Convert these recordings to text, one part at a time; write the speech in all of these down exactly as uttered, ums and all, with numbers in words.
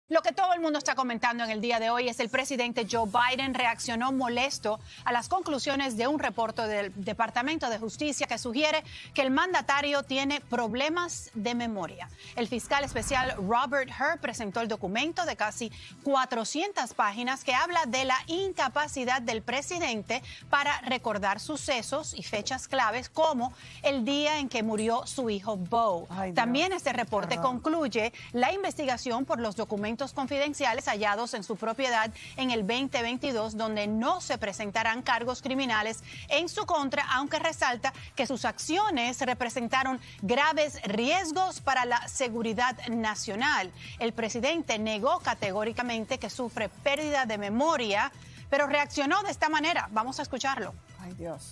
Lo que todo el mundo está comentando en el día de hoy es el presidente Joe Biden reaccionó molesto a las conclusiones de un reporte del Departamento de Justicia que sugiere que el mandatario tiene problemas de memoria. El fiscal especial Robert Hur presentó el documento de casi cuatrocientas páginas que habla de la incapacidad del presidente para recordar sucesos y fechas claves como el día en que murió su hijo Beau. Ay, También este reporte Ajá. concluye la investigación por los documentos confidenciales hallados en su propiedad en el veinte veintidós, donde no se presentarán cargos criminales en su contra, aunque resalta que sus acciones representaron graves riesgos para la seguridad nacional. El presidente negó categóricamente que sufre pérdida de memoria, pero reaccionó de esta manera. Vamos a escucharlo. Ay, Dios.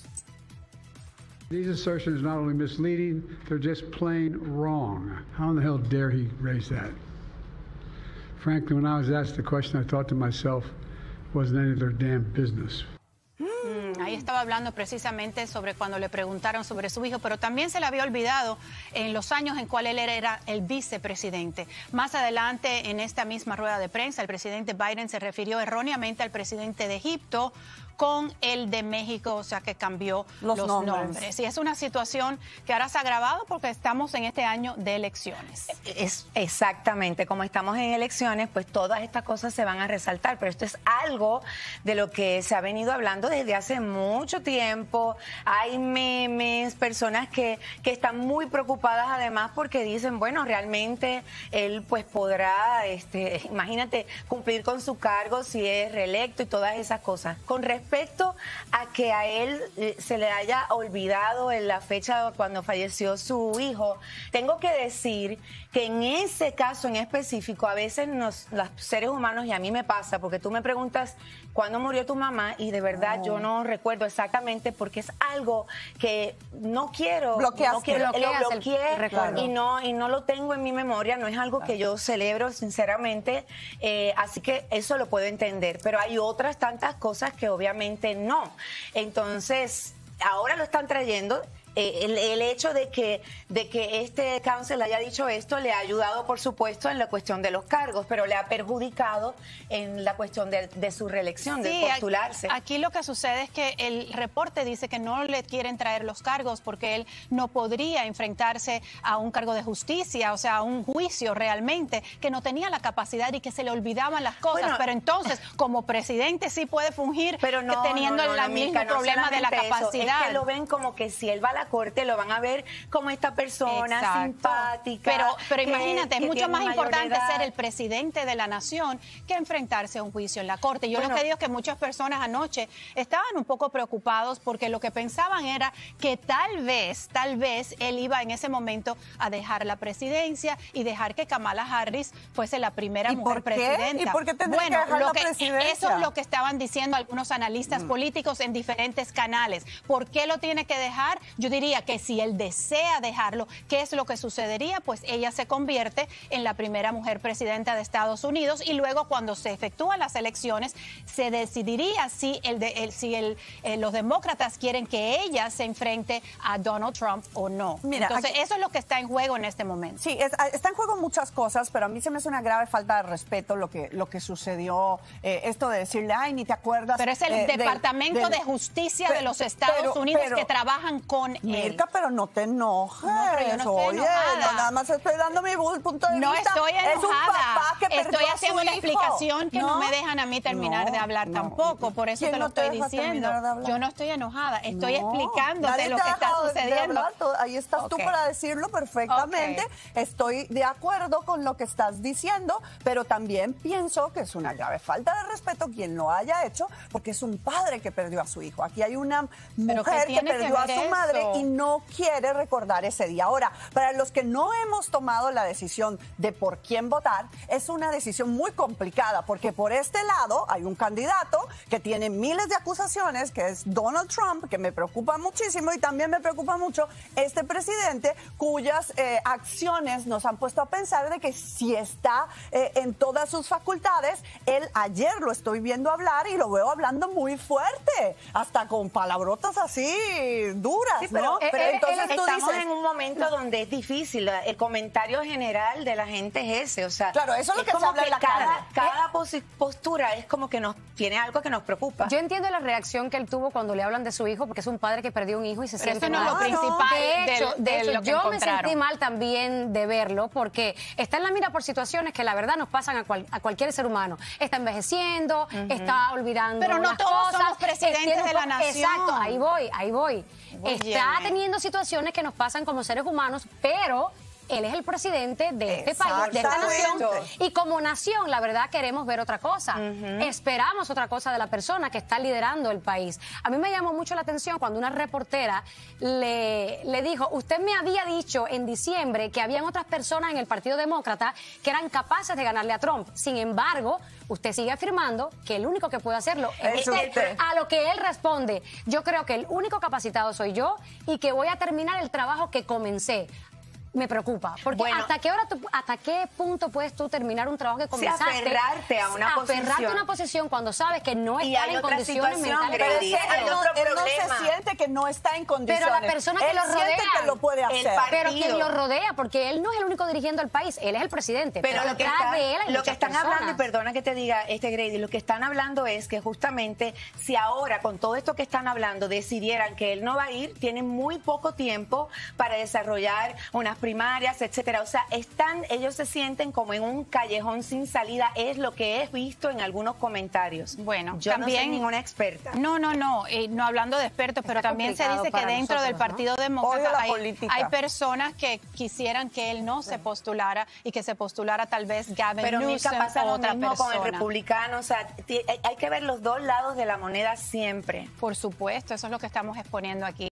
These assertions are not only misleading, they're just plain wrong. How in the hell dare he raise that? Frankly, when I was asked the question, I thought to myself, it wasn't any of their damn business. Mm, ahí estaba hablando precisamente sobre cuando le preguntaron sobre su hijo, pero también se le había olvidado en los años en cual él era el vicepresidente. Más adelante, en esta misma rueda de prensa, el presidente Biden se refirió erróneamente al presidente de Egipto con el de México, o sea que cambió los, los nombres. nombres. Y es una situación que ahora se ha agravado porque estamos en este año de elecciones. Es exactamente, como estamos en elecciones, pues todas estas cosas se van a resaltar, pero esto es algo de lo que se ha venido hablando desde hace mucho tiempo. Hay memes, personas que, que están muy preocupadas además porque dicen, bueno, realmente él pues podrá, este, imagínate, cumplir con su cargo si es reelecto y todas esas cosas. Con respecto Respecto a que a él se le haya olvidado en la fecha cuando falleció su hijo, tengo que decir que en ese caso en específico a veces nos, los seres humanos, y a mí me pasa, porque tú me preguntas cuándo murió tu mamá y de verdad oh. yo no recuerdo exactamente porque es algo que no quiero, Bloqueaste, no quiero lo bloqueé el, y no y no lo tengo en mi memoria, no es algo que yo celebro sinceramente, eh, así que eso lo puedo entender, pero hay otras tantas cosas que obviamente no. Entonces, ahora lo están trayendo. Eh, el, el hecho de que, de que este council haya dicho esto le ha ayudado, por supuesto, en la cuestión de los cargos, pero le ha perjudicado en la cuestión de, de su reelección, sí, de postularse. Aquí lo que sucede es que el reporte dice que no le quieren traer los cargos porque él no podría enfrentarse a un cargo de justicia, o sea, a un juicio realmente, que no tenía la capacidad y que se le olvidaban las cosas. Bueno, pero entonces, como presidente sí puede fungir pero no, teniendo no, no, el mismo no problema de la capacidad. Eso, es que lo ven como que si él va a la corte lo van a ver como esta persona Exacto. simpática. Pero, pero que, imagínate, es mucho más importante edad. ser el presidente de la nación que enfrentarse a un juicio en la corte. Yo bueno, lo que digo es que muchas personas anoche estaban un poco preocupados porque lo que pensaban era que tal vez, tal vez él iba en ese momento a dejar la presidencia y dejar que Kamala Harris fuese la primera ¿Y mujer por qué? presidenta. ¿Y por qué tendría bueno, que dejar lo la que, presidencia? Eso es lo que estaban diciendo algunos analistas mm. políticos en diferentes canales. ¿Por qué lo tiene que dejar? Yo diría que si él desea dejarlo, ¿qué es lo que sucedería? Pues ella se convierte en la primera mujer presidenta de Estados Unidos y luego cuando se efectúan las elecciones se decidiría si, el de, el, si el, eh, los demócratas quieren que ella se enfrente a Donald Trump o no. Mira, Entonces aquí, eso es lo que está en juego en este momento. Sí, es, está en juego muchas cosas, pero a mí se me hace una grave falta de respeto lo que, lo que sucedió, eh, esto de decirle, ay, ni te acuerdas. Pero es el eh, Departamento de, de, de Justicia pero, de los Estados pero, Unidos pero, que trabajan con Mirka, él. pero no te enojes. No, pero yo no estoy Oye, enojada. No, nada más estoy dando mi punto de no vista. No estoy enojada. Es un papá que estoy perdió haciendo a su una hijo. explicación que no, no me dejan a mí terminar no, de hablar no. tampoco. Por eso te lo no te estoy diciendo. Yo no estoy enojada. Estoy no, explicándote lo que está sucediendo. De Ahí estás okay. tú para decirlo perfectamente. Okay. Estoy de acuerdo con lo que estás diciendo, pero también pienso que es una grave falta de respeto quien lo haya hecho, porque es un padre que perdió a su hijo. Aquí hay una mujer que perdió que a su eso? madre y no quiere recordar ese día. Ahora, para los que no hemos tomado la decisión de por quién votar, es una decisión muy complicada, porque por este lado hay un candidato que tiene miles de acusaciones, que es Donald Trump, que me preocupa muchísimo, y también me preocupa mucho este presidente cuyas eh, acciones nos han puesto a pensar de que si está eh, en todas sus facultades. Él ayer lo estoy viendo hablar y lo veo hablando muy fuerte, hasta con palabrotas así duras, sí, pero, ¿no? Eh, pero eh, entonces eh, tú estamos dices, en un momento donde es difícil, el comentario general de la gente es ese, o sea, claro, eso es lo es que como se habla que en la cada, posi- postura es como que nos tiene algo que nos preocupa. Yo entiendo la reacción que él tuvo cuando le hablan de su hijo, porque es un padre que perdió un hijo y se Pero siente eso no es mal. lo principal De hecho, de- de de hecho, lo que yo me encontraron. sentí mal también de verlo, porque está en la mira por situaciones que la verdad nos pasan a, cual- a cualquier ser humano. Está envejeciendo, está olvidando Pero no las todos cosas, somos presidentes tiene un de la poco- nación. Exacto, ahí voy, ahí voy. Óyeme. Está teniendo situaciones que nos pasan como seres humanos, pero él es el presidente de este país, de esta nación. Exactamente. Y como nación, la verdad, queremos ver otra cosa. Esperamos otra cosa de la persona que está liderando el país. A mí me llamó mucho la atención cuando una reportera le, le dijo, usted me había dicho en diciembre que habían otras personas en el Partido Demócrata que eran capaces de ganarle a Trump. Sin embargo, usted sigue afirmando que el único que puede hacerlo es Es usted. usted. A lo que él responde, yo creo que el único capacitado soy yo y que voy a terminar el trabajo que comencé. Me preocupa, porque Bueno. hasta qué hora tú- hasta qué punto puedes tú terminar un trabajo que comenzaste, aferrarte a una aferrarte posición. a una posición cuando sabes que no Y estás hay en otra condiciones situación, mentales Pero de Grady, es que hacerlo. él no, otro él no problema. se siente que no está en condiciones. Pero la persona que él lo siente rodea, que lo puede el hacer. par- pero partido. quien lo rodea, porque él no es el único dirigiendo el país, él es el presidente. Pero lo que, detrás está- de él hay lo que muchas están hablando, y personas. perdona que te diga, este Grady, lo que están hablando es que justamente si ahora con todo esto que están hablando decidieran que él no va a ir, tienen muy poco tiempo para desarrollar unas primarias, etcétera. O sea, están, ellos se sienten como en un callejón sin salida, es lo que he visto en algunos comentarios. Bueno, yo también, no soy ninguna experta. No, no, no, eh, no hablando de expertos, pero Está también se complicado dice que para dentro del nosotros, ¿no? Partido Odio Demócrata la hay, política. hay personas que quisieran que él no se postulara y que se postulara tal vez Gavin Pero Mirka, Newsom pasa o lo otra mismo con el persona. republicano, o sea, ti- hay hay que ver los dos lados de la moneda siempre. Por supuesto, eso es lo que estamos exponiendo aquí.